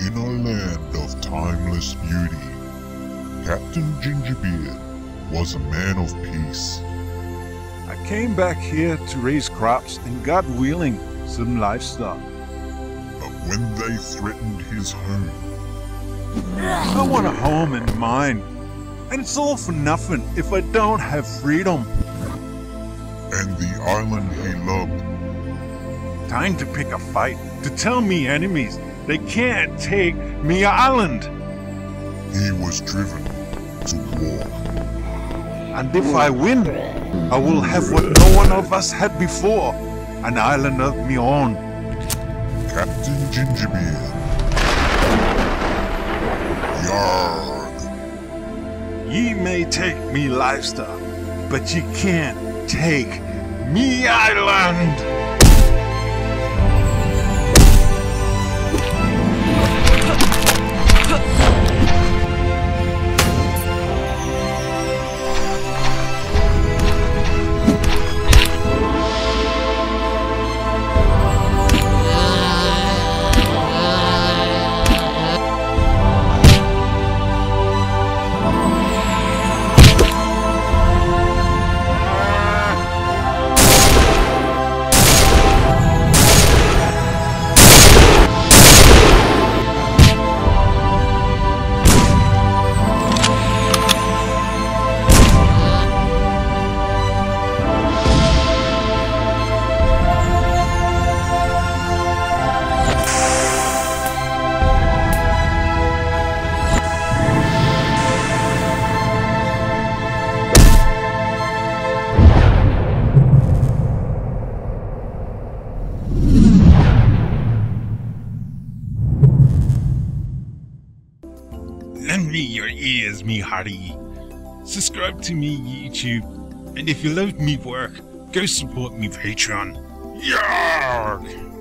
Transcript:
In a land of timeless beauty, Captain Gingerbeard was a man of peace. I came back here to raise crops and, God willing, some livestock. But when they threatened his home, I want a home and mine, and it's all for nothing if I don't have freedom. and the island he loved, Time to pick a fight, to tell me enemies they can't take me island. he was driven to war. And if I win, I will have what no one of us had before, an island of me own. Captain Gingerbeard. Yarg. Ye may take me livestock, but ye can't take me island. Lend me your ears, me hearty. Subscribe to me YouTube, and if you love me work, go support me Patreon. Yarg!